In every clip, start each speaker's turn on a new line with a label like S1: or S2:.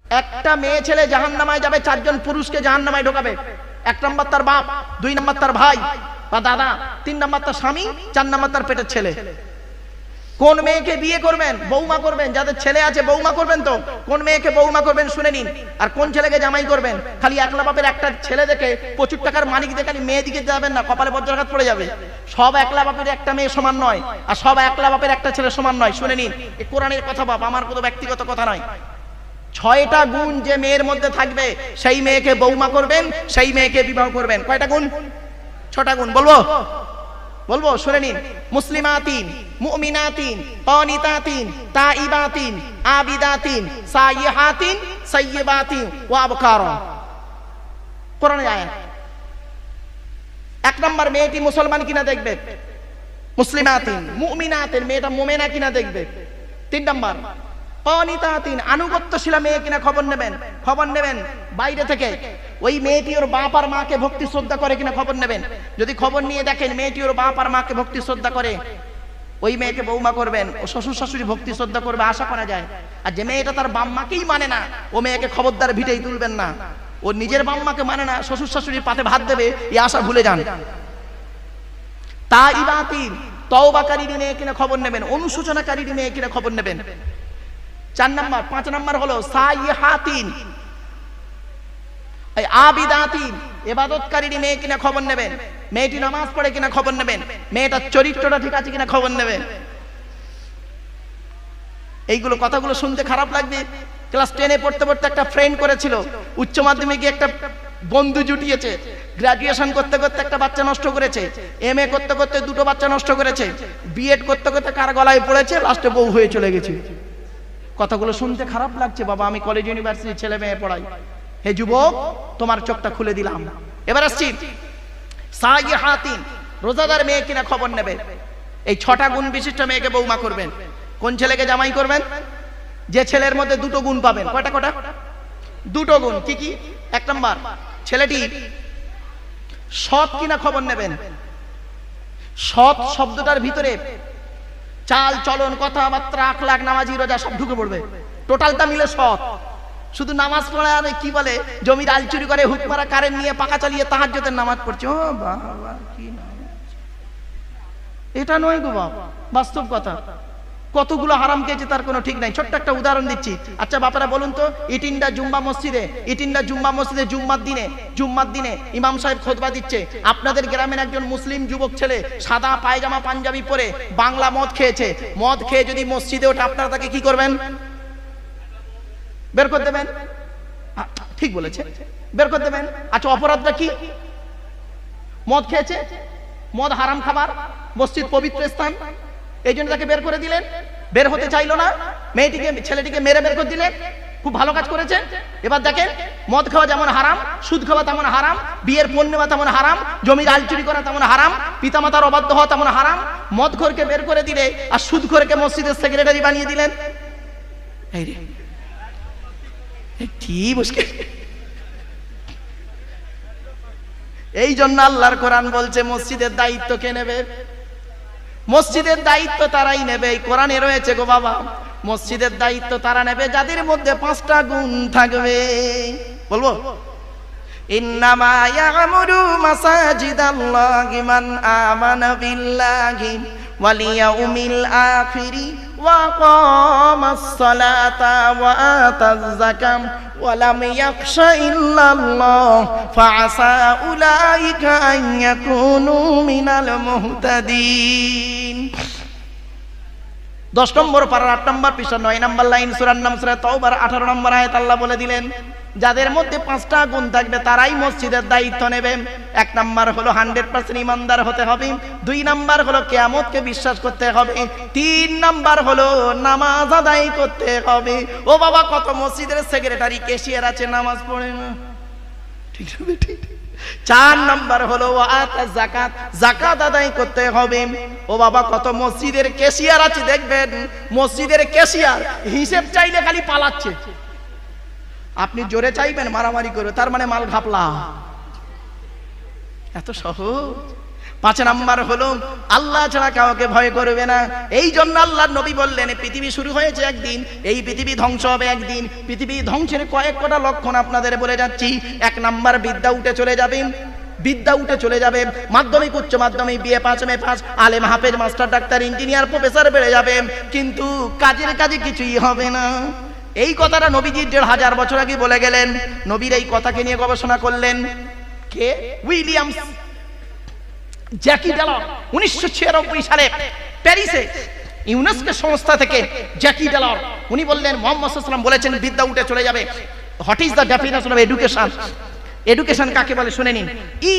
S1: একটা মেয়ে ছেলে জাহান্নামায় যাবে, 4 জন পুরুষকে জাহান্নামায় ঢোকাবে। 1 নাম্বার তার বাপ, 2 নাম্বার তার ভাই বা দাদা, 3 নাম্বার তার স্বামী, 4 নাম্বার তার পেটের ছেলে। কোন মেয়েকে বিয়ে করবেন, বৌমা করবেন? যাদের ছেলে আছে বৌমা করবেন তো। কোন মেয়েকে বৌমা করবেন শুনে নিন। আর কোন ছেলেকে জামাই করবেন? খালি একলা বাপের একটা ছেলে দেখে, প্রচুর টাকার মালিক দেখে খালি মেয়ে দিকে যাবেন না, কপালে বজ্রাঘাত পড়ে যাবে। সব একলা বাপের একটা মেয়ে সমান নয়, আর সব একলা বাপের একটা ছেলে সমান নয়। শুনে নিন, এই কোরআনের কথা বাপ, আমার কোনো ব্যক্তিগত কথা নয়। 6টা গুণ যে মেয়ের মধ্যে থাকবে সেই মেয়েকে বৌমা করবেন, সেই মেয়েকে বিবাহ করবেন। কয়টা গুণ? 6টা গুণ। বলবো শুনে নিন। মুসলিমাতিন, মুমিনাতিন, কানিতাতিন, তাইবাতিন, আবিদাতিন, সাইয়্যিহাতিন, সাইয়্যিবাতিন ওয়া আবকারা। কোরআনের আয়াত। 1 নাম্বার, মেয়েটি মুসলমান কিনা দেখবে। মুসলিমাতিন, মুমিনাতিন, মেয়েটা মুমিনা কিনা দেখবে। 3 নাম্বার, কানিতাতিন, আনুগত্যশীলা মেয়ে কিনা খবর নেবেন বাইরে থেকে। ওই মেয়েটি ওর বাপ আর মাকে ভক্তি শ্রদ্ধা করে কিনা খবর নেবেন। যদি খবর নিয়ে দেখেন মেয়েটি ওর বাপ আর মাকে ভক্তি শ্রদ্ধা করে, ওই মেয়েকে বৌমা করবেন। ও শ্বশুর শাশুড়ি ভক্তি শ্রদ্ধা করবে আশা করা যায়। আর যে মেয়েটা তার বাম্মাকেই মানে না, ও মেয়েকে খবরদার ভিটেই তুলবেন না। ও নিজের বাম্মাকে মানে না, শ্বশুর শাশুড়ির পাতে ভাত দেবে, এই আশা ভুলে যান। তাইবাতিন, তওবাকারী মেয়ে কিনা খবর নেবেন, অনুশোচনাকারী মেয়ে কিনা খবর নেবেন। 4 নাম্বার, 5 নাম্বার হলো সাইয়্যিহাতিন, আবিদাতিন, ইবাদতকারী মেয়ে কিনা খবর নেবেন। মেয়েটি নামাজ পড়ে কিনা খবর নেবেন। মেয়েটার চরিত্রটা ঠিক আছে কিনা খবর নেবেন। এইগুলো কথাগুলো শুনতে খারাপ লাগবে। ক্লাস 10-এ পড়তে পড়তে একটা ফ্রেন্ড করেছিল, উচ্চ মাধ্যমিকে একটা বন্ধু জুটিয়েছে, গ্রাজুয়েশন করতে করতে একটা বাচ্চা নষ্ট করেছে, এমএ করতে করতে 2টো বাচ্চা নষ্ট করেছে, বিএড করতে করতে কার গলায় পড়েছে, লাস্টে বউ হয়ে চলে গেছে। কথাগুলো শুনতে খারাপ লাগছে বাবা, আমি কলেজ ইউনিভার্সিটি ছেলে মেয়ে পড়াই। হে যুবক, তোমার চোখটা খুলে দিলাম। এবার আসছি সাইয়্যিহাতিন, রোজাদার মেয়ে কিনা খবর নেবে। এই 6টা গুণ বিশিষ্ট মেয়েকে বৌমা করবেন। কোন ছেলেকে জামাই করবেন? যে ছেলের মধ্যে 2টো গুণ পাবেন। কয়টা? 2টো গুণ। কি কি? 1 নাম্বার, ছেলেটি সৎ কিনা খবর নেবেন। সৎ শব্দটার ভিতরে চাল চলন, কথাবার্তা, আখলাক, নামাজি, রোজা সব ঢুকে পড়বে। টোটালটা মিলে সৎ। শুধু নামাজ পড়া আর কি বলে, জমির আল চুরি করে, হুক মারা কারেন্ট নিয়ে, পাকা চালিয়ে তাহাজ্জুদের নামাজ পড়ছে। ও বাবা, কি নামাজ! এটা নয় গো বাবা, বাস্তব কথা। কতগুলো হারাম খেয়েছে তার কোনো ঠিক নাই। ছোট্ট একটা উদাহরণ দিচ্ছি। আচ্ছা বাপারা বলুন তো, ইটিন্ডা জুম্মা মসজিদে জুম্মার দিনে ইমাম সাহেব খুতবা দিচ্ছে। আপনাদের গ্রামের একজন মুসলিম যুবক ছেলে সাদা পায়জামা পাঞ্জাবি পরে বাংলা মদ খেয়েছে। মদ খেয়ে যদি মসজিদে ওঠে, আপনারা তাকে কি করবেন? বের করে দেবেন। ঠিক বলেছে, বের করে দেবেন। আচ্ছা, অপরাধটা কি? মদ খেয়েছে, মদ হারাম খাবার, মসজিদ পবিত্র স্থান, এই জন্য তাকে বের করে দিলেন। বের হতে চাইলো না, ছেলেটিকে মেরে বের করে দিলেন। খুব ভালো কাজ করেছেন। এবার দেখেন, মদ খাওয়া যেমন হারাম, সুদ খাওয়া তেমন হারাম, বিয়ের পণ নেওয়া তেমন হারাম, জমির আল চুরি করা তেমন হারাম, পিতামাতার অবাধ্য হওয়া তেমন হারাম। মদখোরকে বের করে দিলে আর সুদখোরকে মসজিদের সেক্রেটারি বানিয়ে দিলেন। এই রে, কি মুশকিল! এই জন্য আল্লাহর কোরআন বলছে মসজিদের দায়িত্ব কে নেবে? মসজিদের দায়িত্ব তারাই নেবে। এই কোরআনে রয়েছে গো বাবা, মসজিদের দায়িত্ব তারা নেবে যাদের মধ্যে 5টা গুণ থাকবে। বলবো, ইন্নামা ইয়ামুরু মাসাজিদাল্লাহি মান আমানা বিল্লাহি ওয়াল ইয়াউমিল আখিরি ওয়া কামাস সালাতা ওয়া আতাজ যাকাত ওয়া লাম ইয়াখশা ইল্লাল্লাহ ফাআসা উলাইকা আন ইয়াকুনু মিনাল মুহতাদিন। 10 নম্বর পারার 8 নম্বর পৃষ্ঠা 9 নম্বর লাইন, সূরার নাম সূরা তাওবার 18 নম্বর আয়াত আল্লাহ বলে দিলেন, যাদের মধ্যে 5টা গুণ থাকবে তারাই মসজিদের দায়িত্ব নেবে। 1 নাম্বার হলো 100% ইমানদার হতে হবে। 2 নাম্বার হলো কিয়ামতকে বিশ্বাস করতে হবে। 3 নাম্বার হলো নামাজ আদায় করতে হবে। ও বাবা, কত মসজিদের সেক্রেটারি, ক্যাশিয়ার আছে, নামাজ পড়ে না। ঠিক আছে, ঠিক। 4 নাম্বার হলো যাকাত, যাকাত আদায় করতে হবে। ও বাবা, কত মসজিদের ক্যাশিয়ার আছে, দেখবেন মসজিদের ক্যাশিয়ার হিসেব চাইলে খালি পালাচ্ছে। আপনি জোরে চাইবেন মারামারি করে, তার মানে মাল ঘাপলা। এত সহজ। 5 নাম্বার হলো আল্লাহ ছাড়া কাউকে ভয় করবে না। এই জন্য আল্লাহর নবী বললেন পৃথিবী শুরু হয়েছে একদিন, এই পৃথিবী ধ্বংস হবে একদিন। পৃথিবী ধ্বংসের কয়েকটা লক্ষণ আপনাদের বলে যাচ্ছি। 1 নাম্বার বিদ্যা উঠে চলে যাবে, বিদ্যা উঠে চলে যাবে। মাধ্যমিক উচ্চ মাধ্যমিক বিএ পাস এমএ পাস আলেম হাফেজ মাস্টার ডাক্তার ইঞ্জিনিয়ার প্রফেসর বেড়ে যাবে, কিন্তু কাজের কাজে কিছুই হবে না। এই কথাটা নবীজি 1500 বছর আগে বলে গেলেন। নবীর এই কথাকে নিয়ে গবেষণা করলেন কে? উইলিয়ামস জ্যাকি ডেলর 1996 সালে প্যারিসে ইউনেস্কো সংস্থা থেকে জ্যাকি ডেলর উনি বললেন মুহাম্মদ সাল্লাল্লাহু আলাইহি ওয়াসাল্লাম বলেছেন বিদ্যা উঠে চলে যাবে। What is the definition of education? Education কাকে বলে শুনে নিন।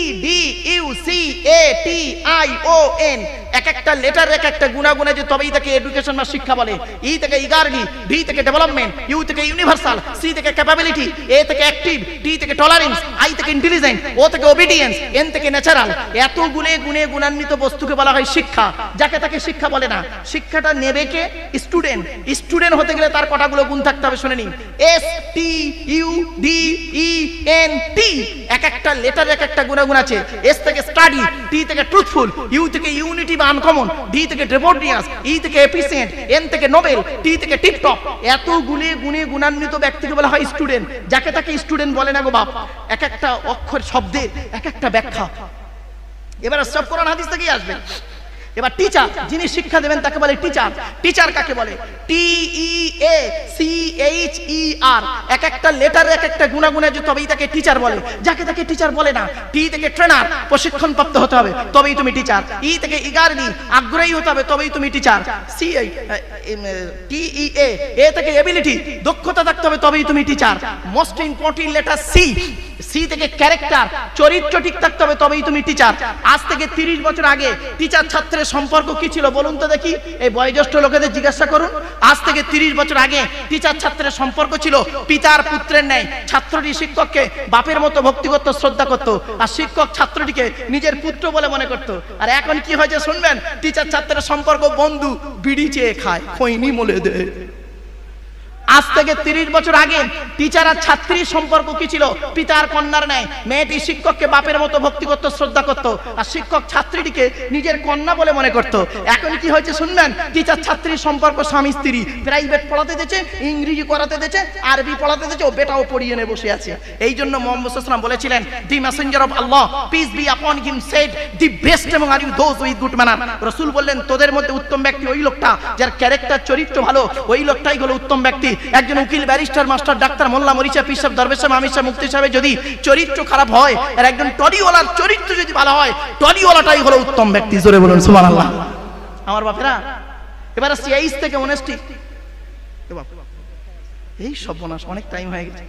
S1: EDUCATION, এক একটা লেটার এক একটা গুণা গুণে যে তবেই তাকে এডুকেশন বা শিক্ষা বলে। ই থেকে ইগারগি, বি থেকে ডেভেলপমেন্ট, ইউ থেকে ইউনিভার্সাল, সি থেকে ক্যাপাবিলিটি, এ থেকে অ্যাক্টিভ, টি থেকে টলারেন্স, আই থেকে ইন্টেলিজেন্ট, ও থেকে ওবিডিয়েন্স, এন থেকে ন্যাচারাল। এত গুণে গুণে গুণান্বিত বস্তুকে বলা হয় শিক্ষা, যাকে তাকে শিক্ষা বলে না। শিক্ষাটা নেবে কে? স্টুডেন্ট। স্টুডেন্ট হতে গেলে তার কটাগুলো গুণ থাকতে হবে শুনে নিন। STUDENT, এক একটা লেটার এক একটা গুণাগুণ আছে। এস থেকে স্টাডি, টি থেকে ট্রুথফুল, ইউ থেকে ইউনিটি বা আনকমন, ডি থেকে ডেভোটিয়াস, ই থেকে এফিসিয়েন্ট, এন থেকে নোবেল, টি থেকে টিপটপ। এত গুণে গুণে গুণান্বিত ব্যক্তিকে বলা হয় স্টুডেন্ট, যাকে তাকে স্টুডেন্ট বলে না গো বাপ। এক একটা অক্ষর শব্দের এক একটা ব্যাখ্যা। এবার সব কোরআন হাদিস থেকেই আসবে। এবার টিচার, যিনি শিক্ষা দেবেন তাকে বলে টিচার। টিচার কাকে বলে? TEACHER, এক একটা লেটার এক একটা গুণাগুণ আছে তবেই তাকে টিচার বলে, যাকে তাকে টিচার বলে না। টি থেকে ট্রেনার, প্রশিক্ষণ প্রাপ্ত হতে হবে তবেই তুমি টিচার। ই থেকে ইগারগি, আগ্রহী হতে হবে তবেই তুমি টিচার। TEA, এ থেকে এবিলিটি, দক্ষতা থাকতে হবে তবেই তুমি teacher. Most important letter C, C থেকে ক্যারেক্টার, চরিত্র ঠিক থাকতে হবে তবেই তুমি টিচার। আজ থেকে 30 বছর আগে টিচার ছাত্রের সম্পর্ক কি ছিল বলুন তো দেখি? এই বয়োজ্যেষ্ঠ লোকেদের জিজ্ঞাসা করুন। আজ থেকে 30 বছর আগে টিচার ছাত্রের সম্পর্ক ছিল পিতার পুত্রের ন্যায়। ছাত্রটি শিক্ষককে বাপের মতো ভক্তি করত, শ্রদ্ধা করত, আর শিক্ষক ছাত্রটিকে নিজের পুত্র বলে মনে করত। আর এখন কি হয়েছে শুনবেন? টিচার ছাত্রের সম্পর্ক বন্ধু, বিড়ি চেয়ে খায়, খৈনি মলে দেয়। আজ থেকে 30 বছর আগে টিচার আর ছাত্রীর সম্পর্ক কি ছিল? পিতার কন্যার ন্যায়। মেয়েটি শিক্ষককে বাপের মতো ভক্তি করত, শ্রদ্ধা করত, আর শিক্ষক ছাত্রীটিকে নিজের কন্যা বলে মনে করত। এখন কি হয়েছে শুনবেন? টিচার ছাত্রীর সম্পর্ক স্বামী স্ত্রী। প্রাইভেট পড়াতে দিয়েছে, ইংরেজি করাতে দিয়েছে, আরবি পড়াতে দিয়েছে, ও বেটাও পড়িয়ে নিয়ে বসে আছে। এই জন্য মুহাম্মদ সাল্লাল্লাহু আলাইহি ওয়াসাল্লাম বলেছিলেন, the messenger of Allah peace be upon him said, the best among are you those with good manner. রাসূল বললেন তোদের মধ্যে উত্তম ব্যক্তি ওই লোকটা যার ক্যারেক্টার চরিত্র ভালো, ওই লোকটাই হলো উত্তম ব্যক্তি। একজন উকিল, ব্যারিস্টার, মাস্টার, ডাক্তার, মোল্লা, মরিচা, পীর সাহেব, দরবেশ সাহেব, আমির সাহেব, মুফতি সাহেবের যদি চরিত্র খারাপ হয়, আর একজন টলিওয়ালার চরিত্র যদি ভালো হয়, টলিওয়ালাটাই হলো উত্তম ব্যক্তি। জোরে বলুন সুবহানাল্লাহ। আমার বাপেরা, এবার আসছি 23 থেকে 29। এই সর্বনাশ, অনেক টাইম হয়ে গেছে।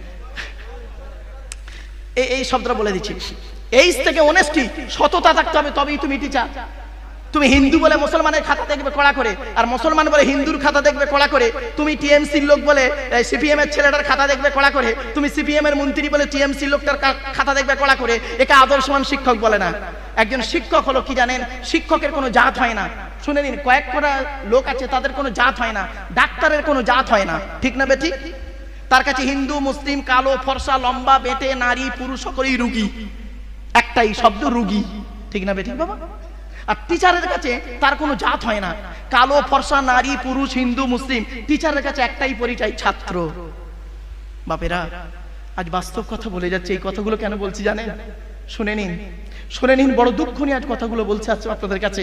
S1: এই শব্দটা বলে দিচ্ছি। 23 থেকে 29 সততা থাকতে হবে তবেই তুমি টিচার। তুমি হিন্দু বলে মুসলমানের খাতা দেখবে কড়া করে, আর মুসলমান বলে হিন্দুর খাতা দেখবে কড়া করে। তুমি টিএমসির লোক বলে সিপিএম এর ছেলেটার খাতা দেখবে কড়া করে। তুমি সিপিএম এর মন্ত্রী বলে টিএমসি লোকটার খাতা দেখবে কড়া করে। একে আদর্শবান শিক্ষক বলে না। একজন শিক্ষক হলো কি জানেন? শিক্ষকের কোনো জাত হয় না। শুনে নিন, কয়েক কটা লোক আছে তাদের কোনো জাত হয় না। ডাক্তারের কোনো জাত হয় না, ঠিক না বেঠিক? তার কাছে হিন্দু, মুসলিম, কালো, ফর্সা, লম্বা, বেটে, নারী, পুরুষ সকলেই রুগী। একটাই শব্দ, রুগী, ঠিক না বেঠিক বাবা? আর টিচারের কাছে তার কোনো জাত হয় না। কালো, ফর্সা, নারী, পুরুষ, হিন্দু, মুসলিম, টিচারের কাছে একটাই পরিচয়, ছাত্র। বাপেরা, আজ বাস্তব কথা বলে যাচ্ছে। এই কথাগুলো কেন বলছি জানেন? শুনে নিন, শুনে নিন, বড় দুঃখ নিয়ে আজ কথাগুলো বলছে আজ আপনাদের কাছে।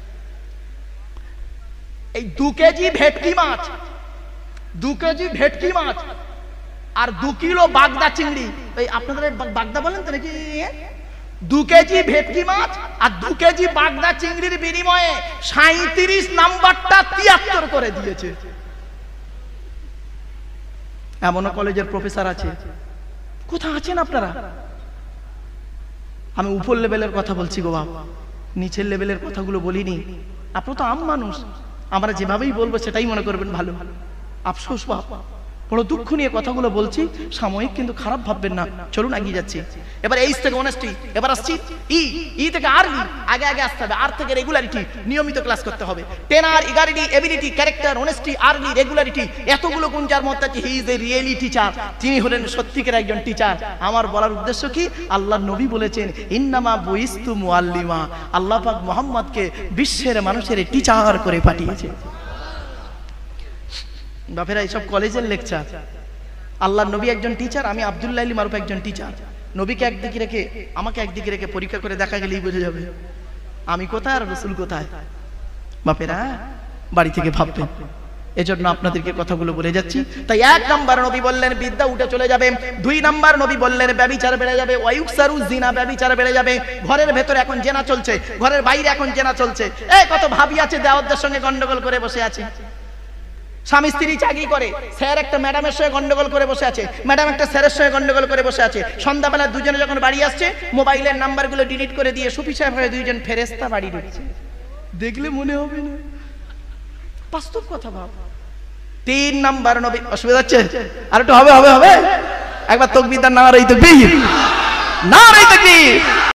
S1: এই 2 কেজি ভেটকি মাছ, 2 কেজি ভেটকি মাছ আর 2 কিলো বাগদা চিংড়ি, এই আপনাদের বাগদা বলেন তো নাকি? 2 কেজি ভেটকি মাছ আর 2 কেজি বাগদা চিংড়ির বিনিময়ে 37 নাম্বারটা 73 করে দিয়েছে। এমনও কলেজের প্রফেসর আছে। কোথায় আছেন আপনারা? আমি উপর লেভেলের কথা বলছি গো বাবা, নিচের লেভেলের কথাগুলো বলিনি। আপনারা তো আম মানুষ, আমরা যেভাবেই বলবো সেটাই মনে করবেন ভালো। আফসোস বাবা, বড় দুঃখ নিয়ে কথাগুলো বলছি, সাময়িক, কিন্তু খারাপ ভাববেন না। চলুন এগিয়ে যাচ্ছি। এবার এইচ থেকে অনেস্টি, এবার আসছি ই থেকে আর্লি, আগে আগে আসতে হবে। আর থেকে রেগুলারিটি, নিয়মিত ক্লাস করতে হবে। টেনার, ইগারিটি, ability, character, honesty, early, regularity, এতগুলো গুণ যার মধ্যে আছে, he is a really teacher. তিনি হলেন সত্যিকার একজন টিচার। আমার বলার উদ্দেশ্য কি, আল্লাহর নবী বলেছেন ইন্নামা বুইস্তু মুআল্লিমা, আল্লাহ পাক মুহাম্মদকে বিশ্বের মানুষের টিচার করে পাঠিয়েছে। বাপেরা এইসব কলেজের লেকচার, আল্লাহর নবী একজন টিচার, আমি আব্দুল্লাহ আলী মারুফ একজন টিচার। নবীকে একদিকে রেখে আমাকে একদিকে রেখে পরীক্ষা করে দেখা গেলেই বুঝে যাবে আমি কোথায় আর রাসূল কোথায়। বাপেরা বাড়ি থেকে ভাববেন, এজন্য আপনাদেরকে কথাগুলো বলে যাচ্ছি। তাই 1 নাম্বার নবী বললেন বিদ্যা উঠে চলে যাবে। 2 নাম্বার নবী বললেন ব্যভিচার বেড়ে যাবে। ওয়ায়ুকসারু জিনা, ব্যভিচার বেড়ে যাবে। ঘরের ভেতরে এখন জেনা চলছে, ঘরের বাইরে এখন জেনা চলছে। এই কত ভাবি আছে দেওয়ারদের সঙ্গে গন্ডগোল করে বসে আছে। স্বামী স্ত্রী চাকরি করে, স্যার একটা ম্যাডামের সঙ্গে গন্ডগোল করে বসে আছে, ম্যাডাম একটা স্যারের সঙ্গে গন্ডগোল করে বসে আছে। সন্ধ্যাবেলা দুজনে যখন বাড়ি আসছে, মোবাইলের নাম্বারগুলো ডিলিট করে দিয়ে সুফি সাহেব হয়ে দুইজন ফেরেশতা বাড়ি ঢুকছে। দেখলে মনে হবে না? বাস্তব কথা ভাব। 3 নাম্বার নবী, অসুবিধা হচ্ছে? আর একটু হবে হবে হবে, একবার তাকবীর, নারে তাকবীর, নারে তাকবীর।